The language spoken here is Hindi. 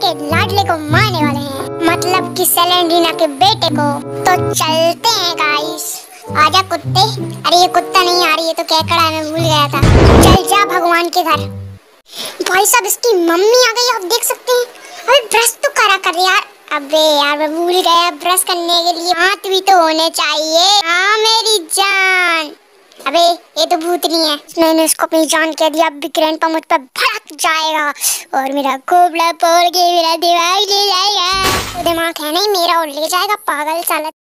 के लाडले को मारने वाले हैं, मतलब कि सेलेंड्रीना के बेटे को। तो चलते हैं गाइस। आजा कुत्ते। अरे ये कुत्ता नहीं, आ रही है तो केकड़ा है, मैं भूल गया था। चल जा भगवान के घर। भाई साहब इसकी मम्मी आ गई, आप देख सकते हैं। अबे ब्रश तो करा कर यार। अबे यार मैं भूल गया, ब्रश करने के लिए हाथ भी तो होने चाहिए। हाँ मेरी जान। अबे ये तो भूतनी है, मैंने इसको अपनी जान कह दिया। अब भी ग्रैंडपा मुझ पर भड़क जाएगा और मेरा खोपड़ा फोड़ के मेरा दिमाग ले जाएगा। तो दिमाग है नहीं मेरा और ले जाएगा, पागल साला।